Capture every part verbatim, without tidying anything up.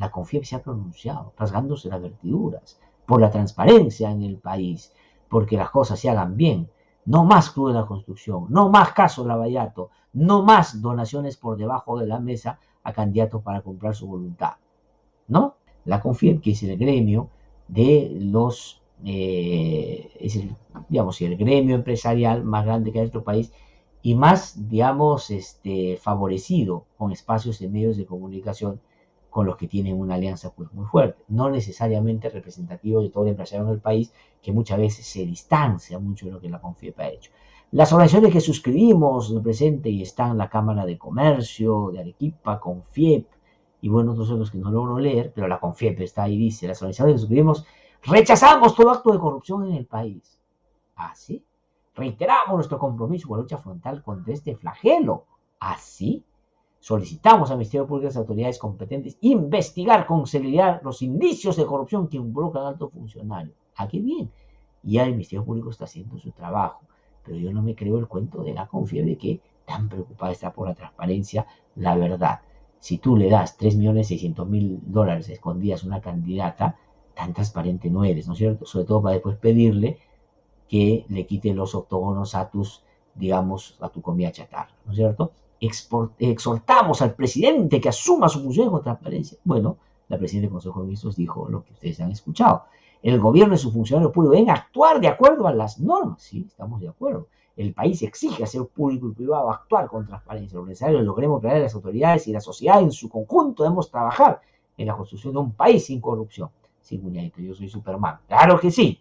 La CONFIEP se ha pronunciado, rasgándose las vestiduras, por la transparencia en el país, porque las cosas se hagan bien. No más Club de la Construcción, no más caso Lavallato, no más donaciones por debajo de la mesa a candidatos para comprar su voluntad, ¿no? La CONFIEP, que es el gremio de los, eh, es el, digamos, el gremio empresarial más grande que hay en nuestro país y más, digamos, este, favorecido con espacios de medios de comunicación con los que tienen una alianza pues muy fuerte, no necesariamente representativo de todo el empresario en el país, que muchas veces se distancia mucho de lo que la CONFIEP ha hecho. Las organizaciones que suscribimos presente y están la Cámara de Comercio de Arequipa, CONFIEP, y bueno, otros son los que no logro leer, pero la CONFIEP está ahí, dice, las organizaciones que suscribimos, rechazamos todo acto de corrupción en el país. ¿Así? Reiteramos nuestro compromiso con la lucha frontal contra este flagelo. ¿Así? Solicitamos al Ministerio Público y a las autoridades competentes investigar con celeridad los indicios de corrupción que involucran a altos funcionarios. ¿A qué bien? Ya el Ministerio Público está haciendo su trabajo, pero yo no me creo el cuento de la CONFIEP de que tan preocupada está por la transparencia, la verdad. Si tú le das tres millones seiscientos mil dólares escondidas a una candidata, tan transparente no eres, ¿no es cierto? Sobre todo para después pedirle que le quite los octógonos a tus, digamos, a tu comida chatarra, ¿no es cierto? Exhortamos al presidente que asuma su función con transparencia. Bueno, la presidenta del Consejo de Ministros dijo lo que ustedes han escuchado. El gobierno y sus funcionarios públicos deben actuar de acuerdo a las normas. Sí, estamos de acuerdo. El país exige hacer público y privado actuar con transparencia. Los necesarios logremos crear las autoridades y la sociedad en su conjunto. Debemos trabajar en la construcción de un país sin corrupción. Sí, muñequito, yo soy Superman. Claro que sí.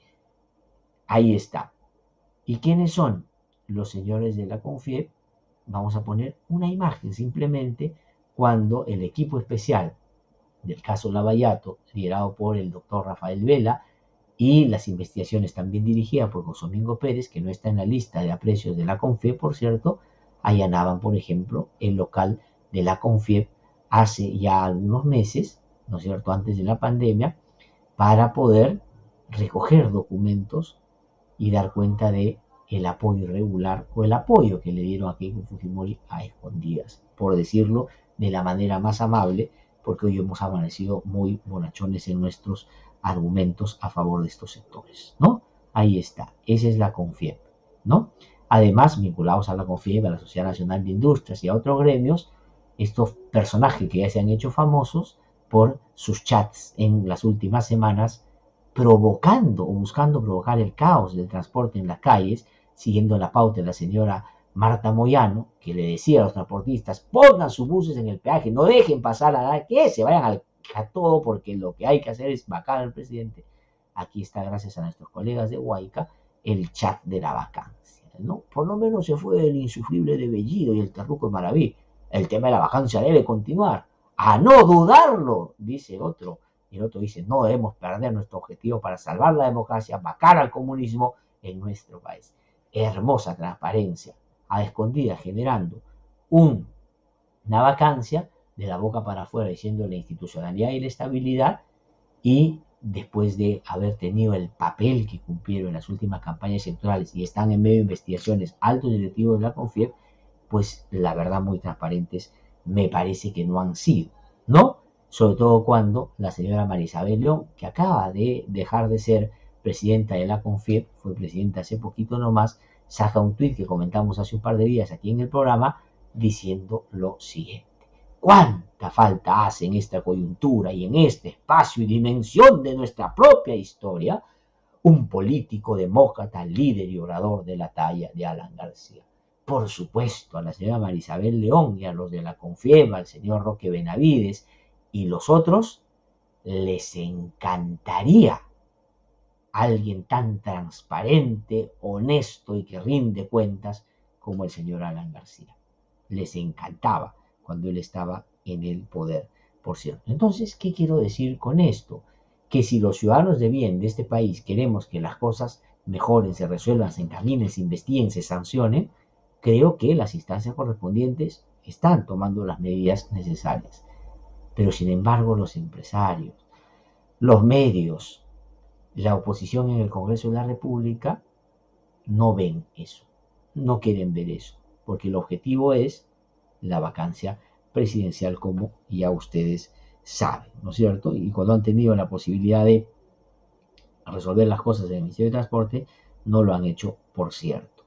Ahí está. ¿Y quiénes son los señores de la CONFIEP? Vamos a poner una imagen simplemente cuando el equipo especial del caso Lavallato, liderado por el doctor Rafael Vela, y las investigaciones también dirigidas por José Domingo Pérez, que no está en la lista de aprecios de la CONFIEP, por cierto, allanaban, por ejemplo, el local de la CONFIEP hace ya algunos meses, ¿no es cierto?, antes de la pandemia, para poder recoger documentos y dar cuenta de el apoyo irregular o el apoyo que le dieron a Keiko Fujimori a escondidas, por decirlo de la manera más amable, porque hoy hemos amanecido muy bonachones en nuestros argumentos a favor de estos sectores, ¿no? Ahí está, esa es la CONFIEP, ¿no? Además, vinculados a la CONFIEP, a la Sociedad Nacional de Industrias y a otros gremios, estos personajes que ya se han hecho famosos por sus chats en las últimas semanas, provocando o buscando provocar el caos del transporte en las calles, siguiendo la pauta de la señora Marta Moyano, que le decía a los transportistas, pongan sus buses en el peaje, no dejen pasar a la que se vayan al, a todo, porque lo que hay que hacer es vacar al presidente. Aquí está, gracias a nuestros colegas de Huayca, el chat de la vacancia, ¿no? Por lo menos se fue el insufrible de Bellido y el terruco de Maraví. El tema de la vacancia debe continuar. A no dudarlo, dice otro. Y el otro dice, no debemos perder nuestro objetivo para salvar la democracia, vacar al comunismo en nuestro país. Hermosa transparencia, a escondidas, generando un, una vacancia de la boca para afuera, diciendo la institucionalidad y la estabilidad, y después de haber tenido el papel que cumplieron en las últimas campañas electorales y están en medio de investigaciones altos directivos de la CONFIEP, pues la verdad muy transparentes me parece que no han sido, ¿no? Sobre todo cuando la señora María Isabel León, que acaba de dejar de ser presidenta de la CONFIEP, fue presidenta hace poquito nomás, saca un tuit que comentamos hace un par de días aquí en el programa, diciendo lo siguiente. ¿Cuánta falta hace en esta coyuntura y en este espacio y dimensión de nuestra propia historia un político demócrata, líder y orador de la talla de Alan García? Por supuesto, a la señora María Isabel León y a los de la CONFIEP, al señor Roque Benavides y los otros, les encantaría alguien tan transparente, honesto y que rinde cuentas como el señor Alan García. Les encantaba cuando él estaba en el poder, por cierto. Entonces, ¿qué quiero decir con esto? Que si los ciudadanos de bien de este país queremos que las cosas mejoren, se resuelvan, se encaminen, se investiguen, se sancionen, creo que las instancias correspondientes están tomando las medidas necesarias. Pero sin embargo, los empresarios, los medios, la oposición en el Congreso de la República no ven eso, no quieren ver eso, porque el objetivo es la vacancia presidencial, como ya ustedes saben, ¿no es cierto? Y cuando han tenido la posibilidad de resolver las cosas en el Ministerio de Transporte, no lo han hecho, por cierto.